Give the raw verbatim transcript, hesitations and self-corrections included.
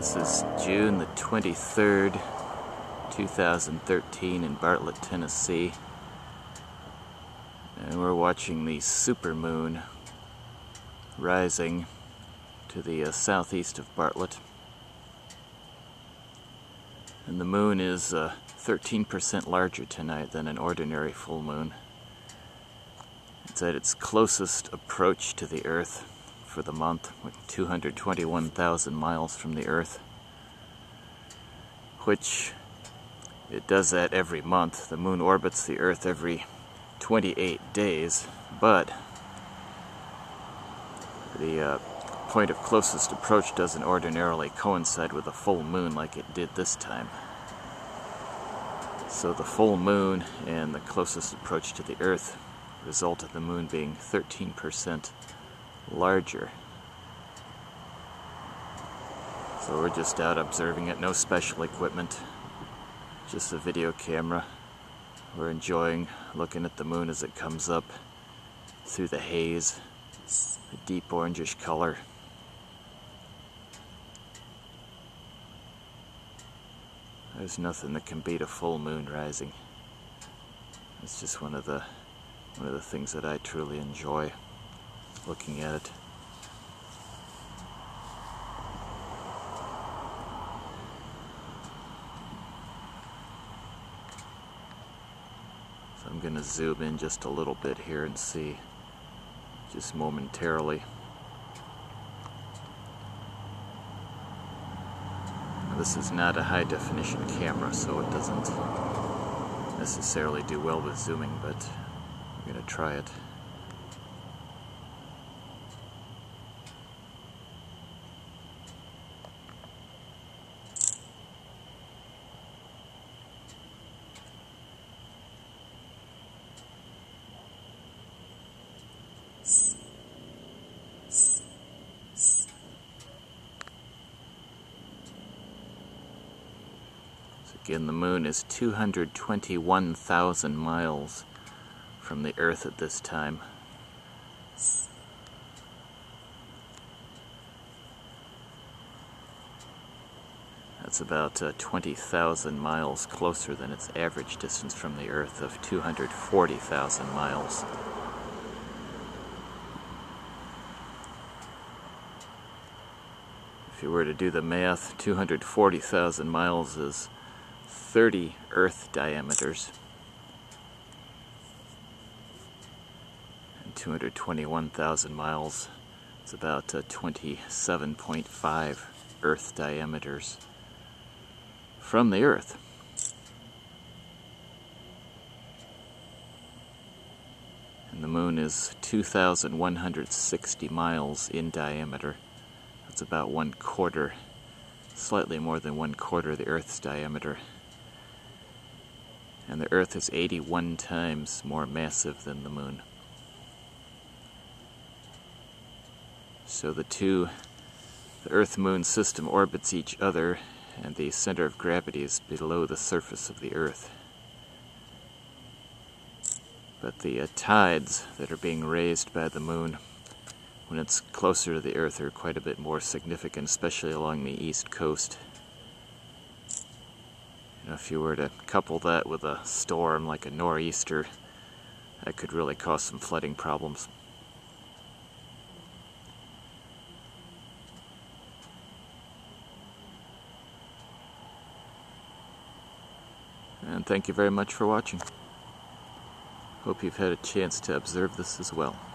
This is June the twenty-third, two thousand thirteen in Bartlett, Tennessee. And we're watching the supermoon rising to the uh, southeast of Bartlett. And the moon is uh, thirteen percent larger tonight than an ordinary full moon. It's at its closest approach to the Earth for the month, with two hundred twenty-one thousand miles from the Earth, which it does that every month. The moon orbits the Earth every twenty-eight days, but the uh, point of closest approach doesn't ordinarily coincide with a full moon like it did this time. So the full moon and the closest approach to the Earth result in the moon being thirteen percent larger. So we're just out observing it, no special equipment, just a video camera. We're enjoying looking at the moon as it comes up through the haze, a deep orangish color. There's nothing that can beat a full moon rising. It's just one of the one of the things that I truly enjoy, looking at it. So I'm going to zoom in just a little bit here and see, just momentarily. This is not a high definition camera, so it doesn't necessarily do well with zooming, but I'm going to try it. Again, the moon is two hundred twenty-one thousand miles from the Earth at this time. That's about uh, twenty thousand miles closer than its average distance from the Earth of two hundred forty thousand miles. If you were to do the math, two hundred forty thousand miles is thirty Earth diameters, and two hundred twenty-one thousand miles is about uh, twenty-seven point five Earth diameters from the Earth. And the moon is two thousand one hundred sixty miles in diameter. That's about one quarter, slightly more than one quarter of the Earth's diameter. And the Earth is eighty-one times more massive than the moon. So the two, the Earth-Moon system orbits each other, and the center of gravity is below the surface of the Earth. But the uh, tides that are being raised by the moon when it's closer to the Earth are quite a bit more significant, especially along the east coast. You know, if you were to couple that with a storm like a nor'easter, that could really cause some flooding problems. And thank you very much for watching. Hope you've had a chance to observe this as well.